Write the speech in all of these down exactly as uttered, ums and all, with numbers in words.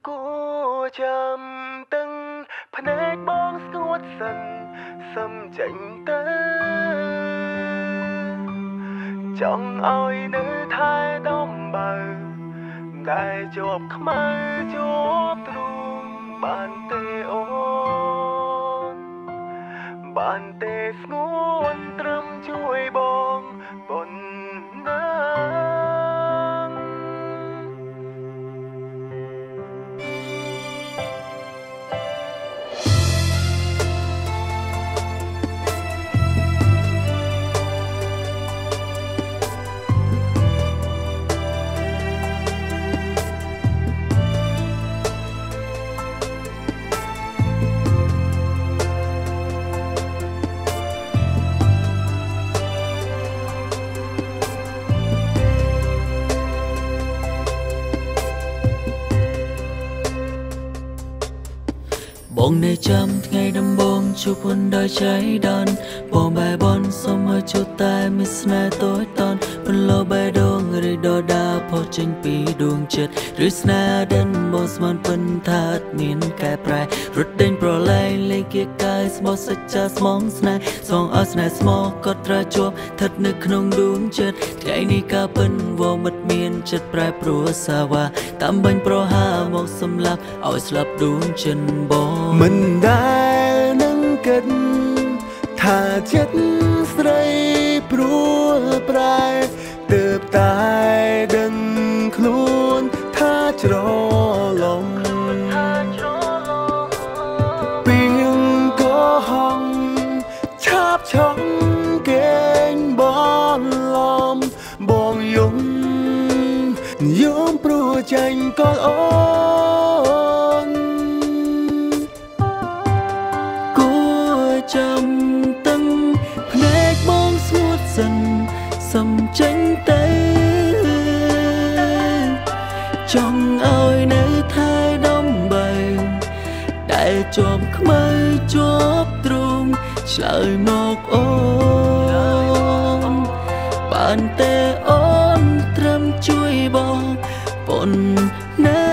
គួចាំទាំងភ្នែកបងស្ងួតសិនសឹមចេញទៅចង់ឲ្យនៅថែដំបើដែលជាប់ខ្មៅជាប់ទ្រូងបានទេអូនបានទេស្ងួនត្រឹមជួយបងប៉ុណ្ណាបងនៅចាំថ្ងៃដំបងជួបមិនដោយใจดันបងបែបនសុំឲ្យជួបតែមិនស្នេហ៍តូចតន់បន្លបបែដងឬដដាផុសចេញពីដួងចិត្តឬស្នេហ៍ដិនបងស្មានពិនថាអត់មានកែប្រែរត់ដេញប្រឡែងលេងគៀកកាយស្មោះសច្ចាស្មងស្នេហ៍សងឲ្យស្នេហ៍ស្មោះក៏ត្រាជាប់ស្ថិតនៅក្នុងដួងចិត្តថ្ងៃនេះក៏ពិនវមិតមានចិត្តប្រែប្រួលសាវ៉ាតាមបាញ់ប្រហាមកសម្លាប់ឲ្យស្លាប់ដួងចិត្តបងមិនដែលនឹងគិតថាចិត្តស្រីព្រួលប្រែទើបតែដឹងខ្លួនថាច្រឡំពីងក៏ហងឆាបឆងកេងបនឡំបងយំយំព្រោះចាញ់ក៏អូចាំទាំងភ្នែកបងស្ងួតសិនសឹមចេញទៅចង់ឲ្យនៅថែដំបើដែលជាប់ខ្មៅជាប់ទ្រូងឆ្លើយមកអូនបានទេអូនត្រឹមជួយបងប៉ុណ្ណា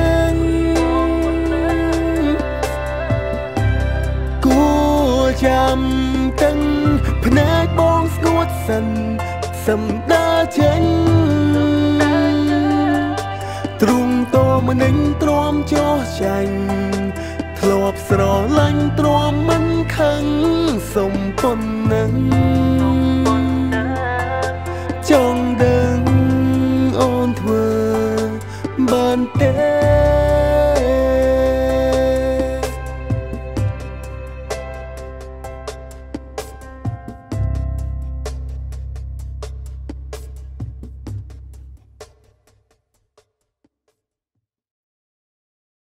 ចាំទាំងភ្នែកបងស្ងួតសិនសឹមដើរចេញទ្រូងតមនិញទ្រាំចោះចាញ់ធ្លាប់ស្រឡាញ់ទ្រាំមិនខឹងសុំប៉ុណ្ណឹងចង់ដឹងអូនធ្វើបានទេ